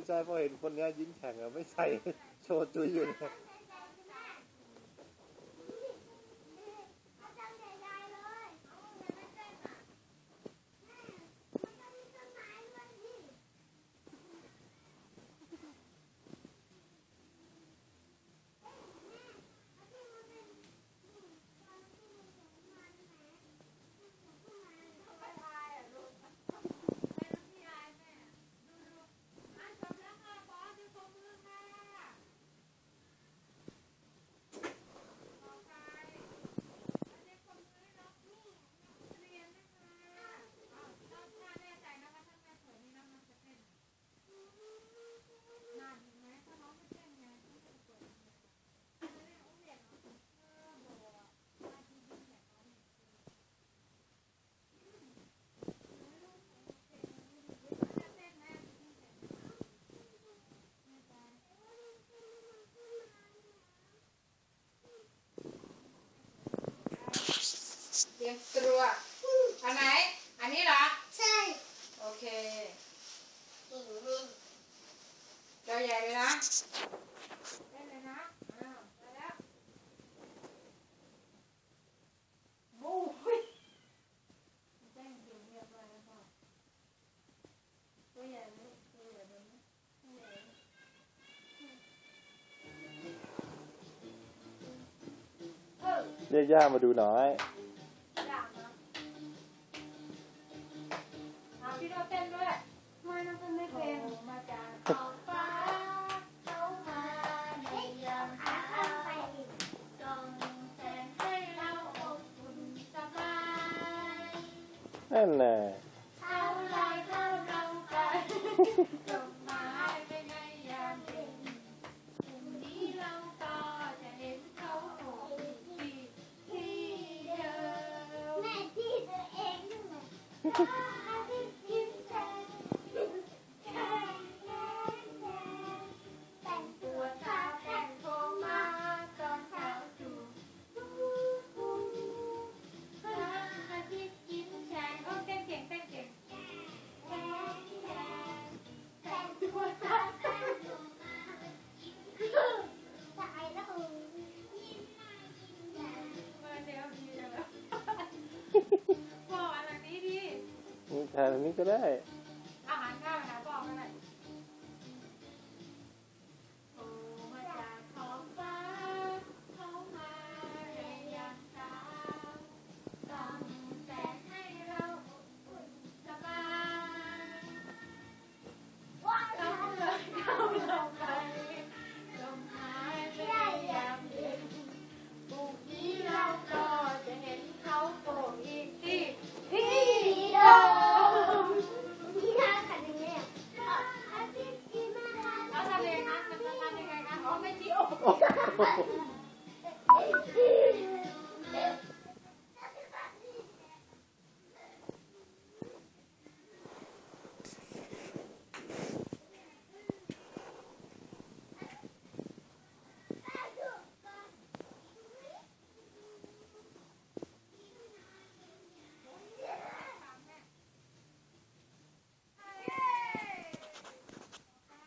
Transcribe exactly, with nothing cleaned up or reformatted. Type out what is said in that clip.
ชายพอเห็นคนนี้ยิ้มแฉ่งอะไม่ใส่โชว์จุยอยู่เลยเตรียมตัวอันไหนอันนี้เหรอใช่โอเคเดี๋ยวใหญ่เลยนะเล่นเลยนะอ้าวไปแล้วโอ้ยแจ้งอยู่เรียบร้อยแล้วพ่อตัวใหญ่ไหมตัวใหญ่ไหมเรียกย่ามาดูหน่อยพี่โดเต้นด้วยไม่น้องเต้นไม่เป็นมาจากขอบฟ้าเข้ามาในยามหาไปส่องแสงให้เราอบอุ่นสบายนั่นแหละเอาลอยเข้าเราไปดอกไม้ไปในยามเย็นพรุ่งนี้เราก็จะเห็นเขาโอบที่ที่เดิมแม่ที่ตัวเองด้วยถ่ายแบบนี้ก็ได้